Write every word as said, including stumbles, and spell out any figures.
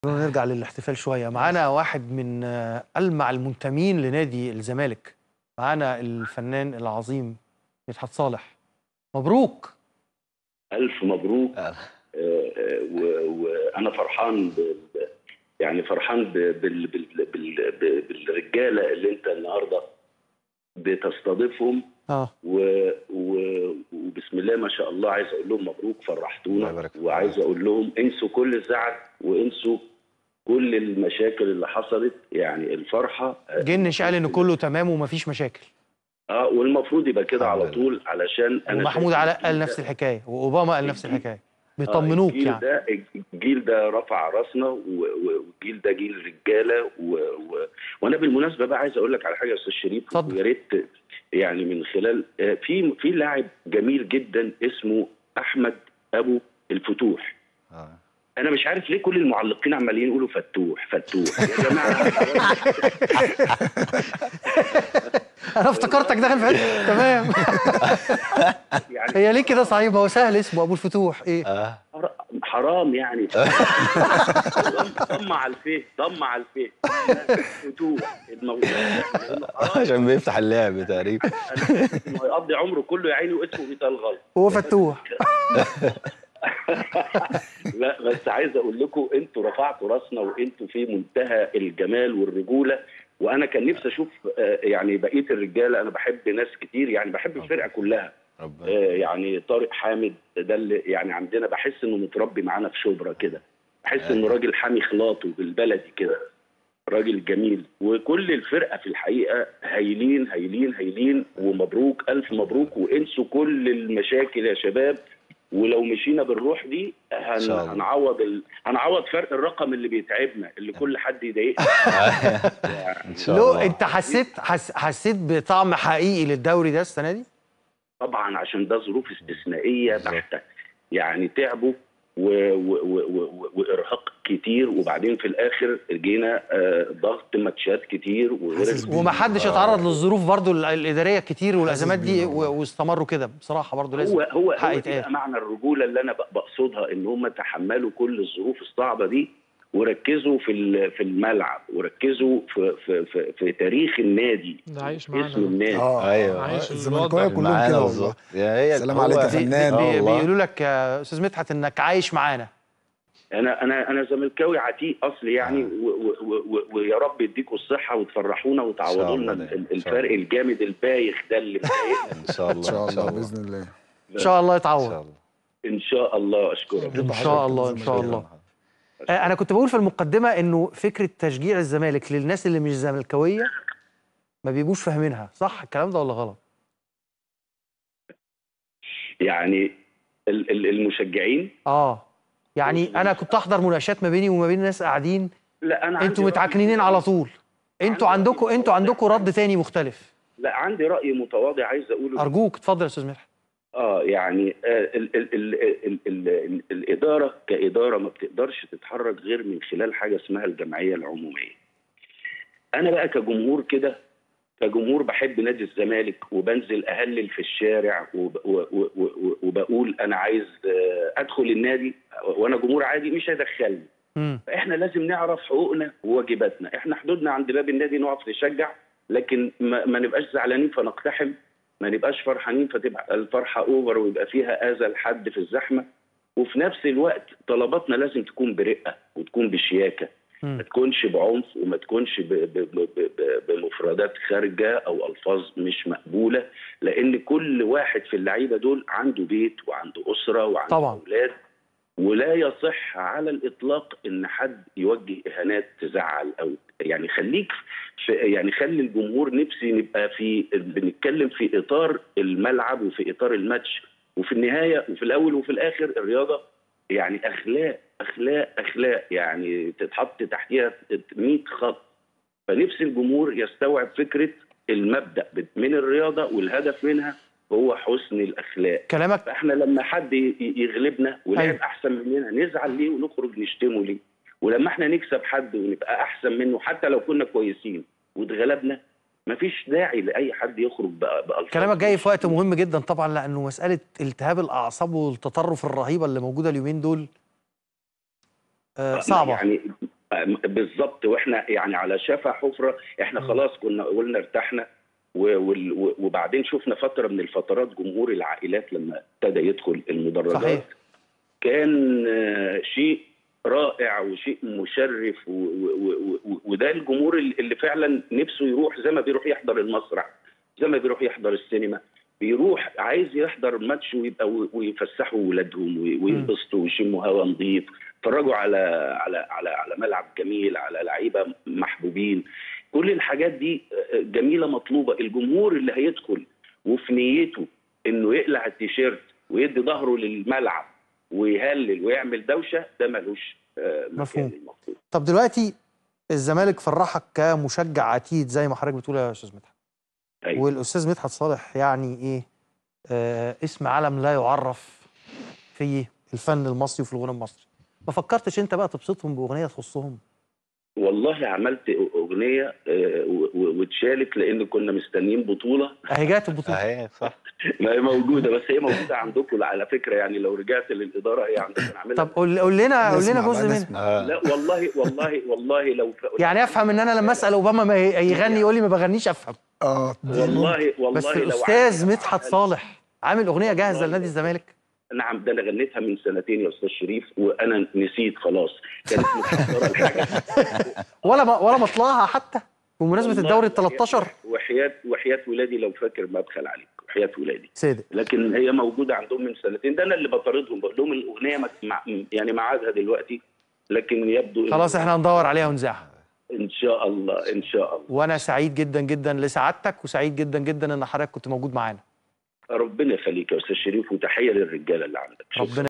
نرجع للاحتفال شوية. معانا واحد من ألمع المنتمين لنادي الزمالك، معانا الفنان العظيم مدحت صالح. مبروك. ألف مبروك. آه. وأنا فرحان ب... يعني فرحان ب... بال... بال... بال... بالرجالة اللي أنت النهاردة بتستضيفهم. اه و... و... وبسم الله ما شاء الله، عايز أقول لهم مبروك، فرحتونا. وعايز أقول لهم انسوا كل الزعل وانسوا كل المشاكل اللي حصلت. يعني الفرحة جنش قال إن كله تمام ومفيش مشاكل. اه والمفروض يبقى كده على طول، علشان انا ومحمود علاء قال نفس الحكايه، واوباما قال نفس الحكايه، بيطمنوك. آه الجيل يعني ده الجيل ده رفع راسنا، والجيل ده جيل رجاله. و... و... وانا بالمناسبه بقى عايز اقول لك على حاجه يا استاذ شريف، ويا ريت يعني من خلال في في لاعب جميل جدا اسمه احمد ابو الفتوح. اه انا مش عارف ليه كل المعلقين عمالين يقولوا فتوح فتوح يا جماعه. انا افتكرتك داخل في حته تمام. يعني هي ليه كده صعيب؟ هو سهل اسمه ابو الفتوح. ايه اه حرام يعني. ضم على الفيه ضم على الفيه فتوح الموضوع عشان بيفتح اللعب تقريبا. انه هيقضي عمره كله يا عيني واسمه بيتقال غلط. هو فتوح. لا بس عايز اقول لكم انتوا رفعتوا راسنا، وانتوا في منتهى الجمال والرجوله. وانا كان نفسي اشوف يعني بقيه الرجاله. انا بحب ناس كتير، يعني بحب الفرقه كلها. آه يعني طارق حامد ده اللي يعني عندنا، بحس انه متربي معانا في شبرا كده. بحس انه راجل حامي خلاطه بالبلدي كده، راجل جميل. وكل الفرقه في الحقيقه هايلين هايلين هايلين. ومبروك الف مبروك، وانسوا كل المشاكل يا شباب. ولو مشينا بالروح دي هن... هنعوض ال... هنعوض فرق الرقم اللي بيتعبنا، اللي كل حد يضايقنا. ان شاء الله. لو انت حسيت حس... حسيت بطعم حقيقي للدوري ده السنه دي؟ طبعا، عشان ده ظروف استثنائيه بحته. يعني تعبوا و... و... و... و... وارهاق كتير، وبعدين في الاخر جينا آه ضغط ماتشات كتير، ومحدش اتعرض للظروف برضو الاداريه كتير والازمات دي واستمروا كده. بصراحه برضو لازم هو هو هو ده معنى الرجوله اللي انا بقصدها، ان هم تحملوا كل الظروف الصعبه دي، وركزوا في في الملعب، وركزوا في في في, في تاريخ النادي، ده عايش معانا اسم النادي. اه ايوه الزملكاويه كلهم كده والله. سلام عليك يا فنان. بي بيقولوا لك يا استاذ مدحت انك عايش معانا. انا انا انا زملكاوي عتيق اصلي يعني. آه. ويا رب يديكم الصحه وتفرحونا وتعوضوا لنا الفرق الجامد البايخ ده اللي مضايقنا. ان شاء الله ان شاء الله باذن الله. ان شاء الله يتعوض ان شاء الله. اشكرك ان شاء الله ان شاء الله. انا كنت بقول في المقدمه انه فكره تشجيع الزمالك للناس اللي مش زملكاويه ما بيبقوش فاهمينها. صح الكلام ده ولا غلط؟ يعني المشجعين اه يعني انا كنت احضر مناقشات ما بيني وما بين ناس قاعدين. لا انا انتوا متعكنين على طول. انتوا عندكم انتوا عندكم رد تاني مختلف. لا عندي راي متواضع عايز اقوله. ارجوك اتفضل يا استاذ مدحت. اه يعني آه ال ال ال ال ال ال الاداره كاداره ما بتقدرش تتحرك غير من خلال حاجه اسمها الجمعيه العموميه. انا بقى كجمهور كده، كجمهور بحب نادي الزمالك، وبنزل اهلل في الشارع وبقول انا عايز ادخل النادي، وانا جمهور عادي مش هيدخلني. فاحنا لازم نعرف حقوقنا وواجباتنا. احنا حدودنا عند باب النادي نقف نشجع، لكن ما, ما نبقاش زعلانين فنقتحم، ما نبقاش فرحانين فتبقى الفرحه اوفر ويبقى فيها اذى لحد في الزحمه. وفي نفس الوقت طلباتنا لازم تكون برقه وتكون بشياكه، ما تكونش بعنف، وما تكونش بمفردات خارجه او الفاظ مش مقبوله. لان كل واحد في اللعيبه دول عنده بيت وعنده اسره وعنده طبعا اولاد، ولا يصح على الاطلاق ان حد يوجه اهانات تزعل. او يعني خليك في يعني خلي الجمهور، نفسي نبقى في بنتكلم في اطار الملعب وفي اطار الماتش. وفي النهايه وفي الاول وفي الاخر الرياضه يعني اخلاق اخلاق اخلاق، يعني تتحط تحتيها مية خط. فنفس الجمهور يستوعب فكره المبدا من الرياضه، والهدف منها هو حسن الاخلاق. كلامك. فاحنا لما حد يغلبنا ولعب أيوه. احسن مننا نزعل ليه ونخرج نشتمه ليه؟ ولما احنا نكسب حد ونبقى احسن منه حتى لو كنا كويسين واتغلبنا، مفيش داعي لاي حد يخرج بألفاظ. كلامك جاي في وقت مهم جدا طبعا، لانه مساله التهاب الاعصاب والتطرف الرهيبه اللي موجوده اليومين دول آه صعبه. يعني بالظبط، واحنا يعني على شفا حفره. احنا خلاص كنا قلنا ارتحنا، وبعدين شفنا فتره من الفترات جمهور العائلات لما ابتدى يدخل المدرجات. صحيح. كان شيء رائع وشيء مشرف، وده الجمهور اللي فعلا نفسه يروح، زي ما بيروح يحضر المسرح، زي ما بيروح يحضر السينما، بيروح عايز يحضر ماتش ويبقى ويفسحوا ولادهم وينبسطوا ويشموا هوا نظيف، يتفرجوا على على على على ملعب جميل، على لعيبه محبوبين. كل الحاجات دي جميله مطلوبه. الجمهور اللي هيدخل وفي نيته انه يقلع التيشيرت ويدي ظهره للملعب ويهلل ويعمل دوشه، ده ملوش مفهوم. طب دلوقتي الزمالك فرحك كمشجع عتيد زي ما حضرتك بتقول يا استاذ مدحت. أيوة. والاستاذ مدحت صالح يعني ايه آه اسم علم لا يعرف في الفن المصري وفي الغنى المصري. ما فكرتش انت بقى تبسطهم باغنيه تخصهم؟ والله عملت اغنيه واتشالت لان كنا مستنيين بطوله. اهي جات البطوله. اهي صح. ما هي موجوده، بس هي موجوده عندكم على فكره، يعني لو رجعت للاداره هي عندنا نعملها. طب قول قول لنا قول لنا جزء منها. لا والله والله والله لو يعني افهم ان انا لما اسال اوباما ما يغني يقول لي ما بغنيش افهم. اه والله والله. بس الاستاذ مدحت صالح عامل اغنيه جاهزه لنادي الزمالك. نعم، ده انا غنيتها من سنتين يا استاذ شريف وانا نسيت خلاص، كانت متحضره الحاجه. ولا ما ولا مطلعها حتى بمناسبه الدوري ال تلتاشر. وحياه وحياه ولادي لو فاكر ما ابخل عليك، وحياه ولادي صادق. لكن هي موجوده عندهم من سنتين، ده انا اللي بطاردهم بقول لهم الاغنيه مع يعني ميعادها دلوقتي، لكن يبدو خلاص احنا هندور عليها ونذاعها ان شاء الله ان شاء الله. وانا سعيد جدا جدا لسعادتك، وسعيد جدا جدا ان حضرتك كنت موجود معانا. ربنا يخليك يا استاذ شريف، وتحيه للرجاله اللي عندك. ربنا